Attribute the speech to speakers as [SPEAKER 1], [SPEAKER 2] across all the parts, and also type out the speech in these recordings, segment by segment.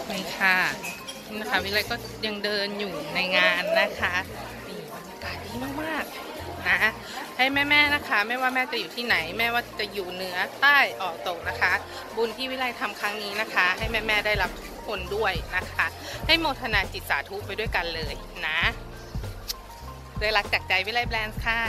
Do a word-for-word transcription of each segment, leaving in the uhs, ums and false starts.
[SPEAKER 1] นี่ค่ะนี่นะคะวิไลก็ยังเดินอยู่ในงานนะคะนี่บรรยากาศดีมากๆนะให้แม่ๆนะคะไม่ว่าแม่จะอยู่ที่ไหนแม่ว่าจะอยู่เหนือใต้ออกตกนะคะ บุญที่วิไลทำครั้งนี้นะคะให้แม่ๆได้รับทุกคนด้วยนะคะให้โมทนาจิตสาธุไปด้วยกันเลยนะด้วยรักจากใจวิไลแบรนด์ค่ะ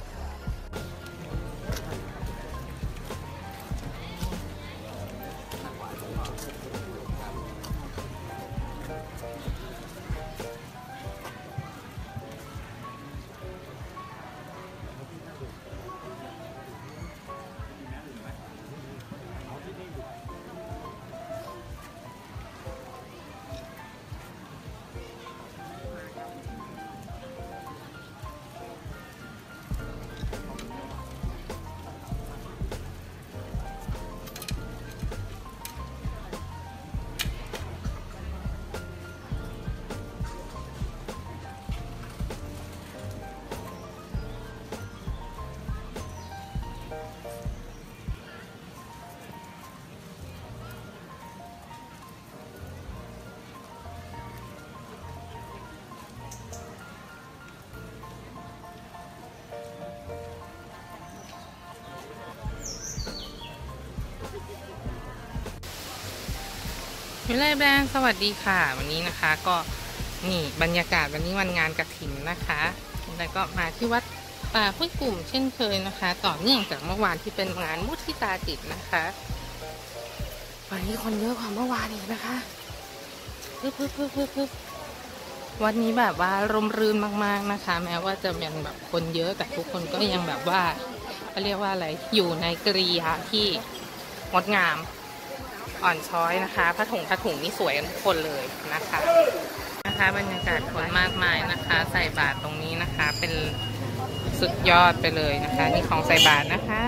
[SPEAKER 1] วิไลแบรนด์สวัสดีค่ะวันนี้นะคะก็นี่บรรยากาศวันนี้วันงานกฐินนะคะแล้วก็มาที่วัดป่าห้วยกลุ่มเช่นเคยนะคะต่อเนื่องจากเมื่อวานที่เป็นงานมุทิตาจิตนะคะวันนี้คนเยอะกว่าเมื่อวานอีกนะคะปึ๊บปึ๊บปึ๊บปึ๊บปึ๊บวันนี้แบบว่าร่มรื่นมากๆนะคะแม้ว่าจะยังแบบคนเยอะแต่ทุกคนก็ยังแบบว่าเขาเรียกว่าอะไรอยู่ในกริยาที่งดงามอ่อนช้อยนะคะผ้าถุงผ้าถุงนี่สวยกันทุกคนเลยนะคะนะคะบรรยากาศคนมากมายนะคะใส่บาตรตรงนี้นะคะเป็นสุดยอดไปเลยนะคะนี่ของใส่บาตรนะคะ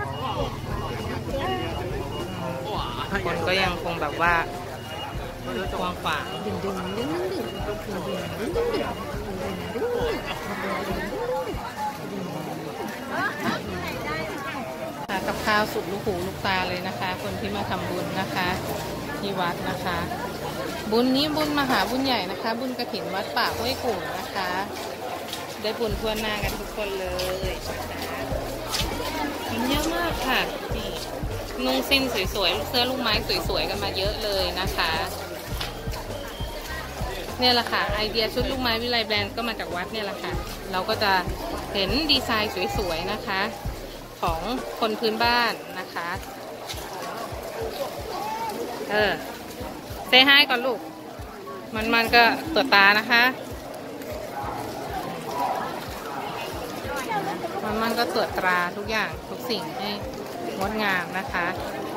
[SPEAKER 1] คนก็ยังคงแบบว่ากว้างขวางกับข้าวสุดลูกหูลูกตาเลยนะคะคนที่มาทำบุญนะคะที่วัดนะคะบุญนี้บุญมหาบุญใหญ่นะคะบุญกฐินวัดป่าห้วยกลุ่มนะคะได้บุญทั่วหน้ากันทุกคนเลยมันเยอะมากค่ะนี่นุ่งสิ้นสวยๆเสื้อลูกไม้สวยๆกันมาเยอะเลยนะคะเนี่ยแหละค่ะไอเดียชุดลูกไม้วิไลแบรนด์ก็มาจากวัดเนี่ยแหละค่ะเราก็จะเห็นดีไซน์สวยๆนะคะของคนพื้นบ้านนะคะเออเซฮายก่อนลูกมันมันก็ตรวจตานะคะมันมันก็ตรวจตราทุกอย่างทุกสิ่งให้งดงามนะคะ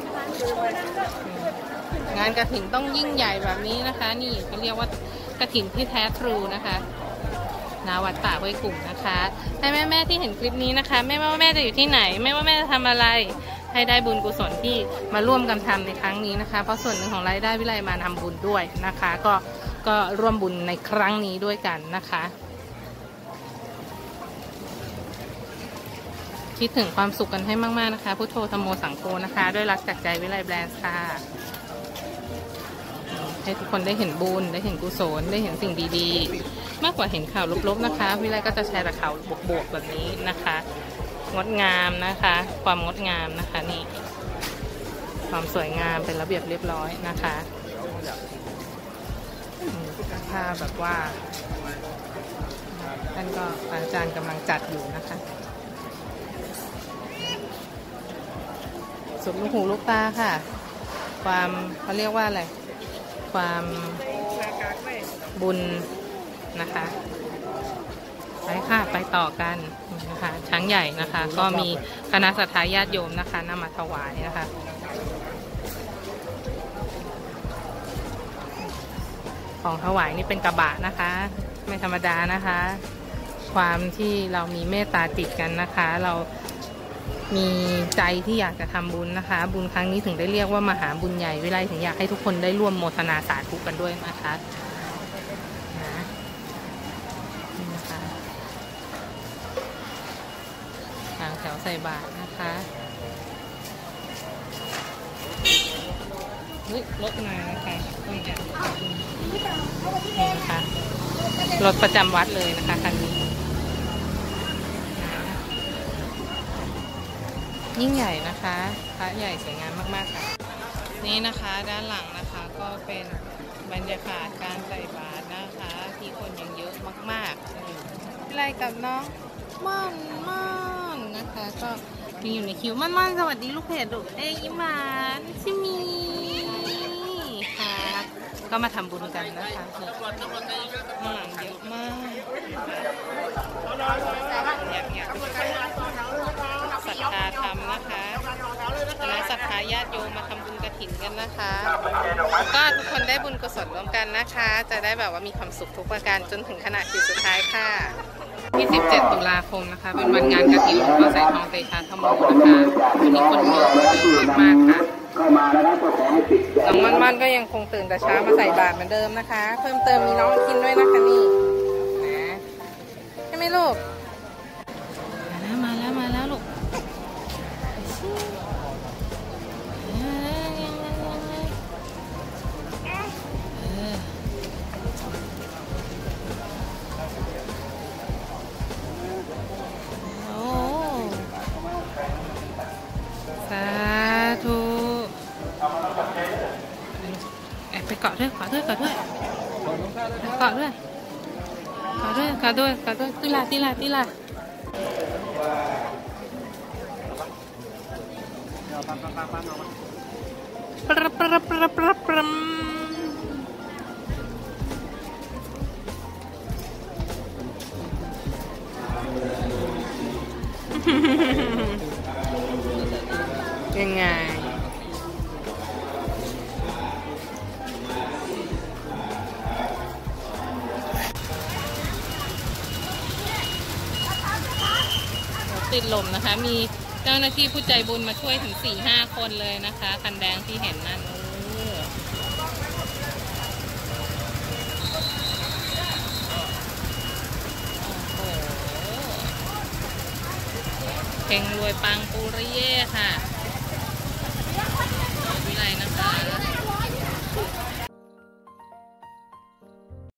[SPEAKER 1] งานกฐินต้องยิ่งใหญ่แบบนี้นะคะนี่เขาเรียกว่ากฐินที่แท้ทรูนะคะณวัดป่าห้วยกลุ่มนะคะให้แม่แม่ที่เห็นคลิปนี้นะคะไม่ว่าแม่จะอยู่ที่ไหนไม่ว่าแม่จะทำอะไรให้ได้บุญกุศลที่มาร่วมกันทำในครั้งนี้นะคะเพราะส่วนหนึ่งของรายได้วิไลมาทำบุญด้วยนะคะก็ก็ร่วมบุญในครั้งนี้ด้วยกันนะคะคิดถึงความสุขกันให้มากๆนะคะพุทโธธัมโมสังโฆนะคะด้วยรักจากใจวิไลแบรนด์ค่ะให้ทุกคนได้เห็นบุญได้เห็นกุศลได้เห็นสิ่งดีๆมากกว่าเห็นข่าวลบๆนะคะวิไลก็จะแชร์แต่ข่าวบวกๆแบบนี้นะคะงดงามนะคะความงดงามนะคะนี่ความสวยงามเป็นระเบียบเรียบร้อยนะคะถ้าแบบว่าท่านก็อาจารย์กำลังจัดอยู่นะคะสุดลูกหูลูกตาค่ะความเขาเรียกว่าอะไรความบุญนะคะไปค่ะไปต่อกันนะคะช้างใหญ่นะคะก็มีคณะศรัทธาญาติโยมนะคะนำมาถวายนะคะของถวายนี่เป็นกระบะนะคะไม่ธรรมดานะคะความที่เรามีเมตตาติดกันนะคะเรามีใจที่อยากจะทำบุญนะคะบุญครั้งนี้ถึงได้เรียกว่ามหาบุญใหญ่วิไลถึงอยากให้ทุกคนได้ร่วมโมทนาสาธุกันด้วยนะคะนะนี่นะคะทางแถวใส่บาตรนะคะเฮ้ยรถมานะคะต้องอย่างรถประจำวัดเลยนะคะคันนี้ยิ่งใหญ่นะคะพระใหญ่สวยงามมากๆค่ะนี่นะคะด้านหลังนะคะก็เป็นบรรยากาศการใส่บาตรนะคะที่คนยังเยอะมากๆอะไรกับน้องม่อนม่อนนะคะก็มีอยู่ในคิวม่อนม่อนสวัสดีลูกเพจลูกเอ้ยอิมานชิมีค่ะก็มาทำบุญกันนะคะข้างหลังเยอะมากอยากอยากศรัทธาธรรมนะคะคณะศรัทธาญาติโยมมาทำบุญกฐินกันนะคะก็ทุกคนได้บุญกุศลร่วมกันนะคะจะได้แบบว่ามีความสุขทุกประการจนถึงขณะจิตสุดท้ายค่ะยี่สิบเจ็ดตุลาคมนะคะเป็นวันงานกฐินหลวงพ่อสายทองเตชะธรรมโมนะคะวันนี้คนเยอะมากๆค่ะน้องมันๆก็ยังคงตื่นแต่เช้ามาใส่บาตรเหมือนเดิมนะคะเพิ่มเติมมีน้องกินด้วยนะคะนี่นะใช่ไหมลูกมาแล้วมาแล้วลูกสาธุไปเกาะด้วยเกาะด้วยเกาะด้วยเกาะด้วยเกาะด้วยเกาะด้วยเกาะด้วยตีลาตีลาตีลาปรับปรับปรับปรับปรับยังไงติดลมนะคะมีเจ้าหน้าที่ผู้ใจบุญมาช่วยถึง สี่ห้า คนเลยนะคะคันแดงที่เห็นนั่นเฮงรวยปังปูริเย่ค่ะวิไลนะคะ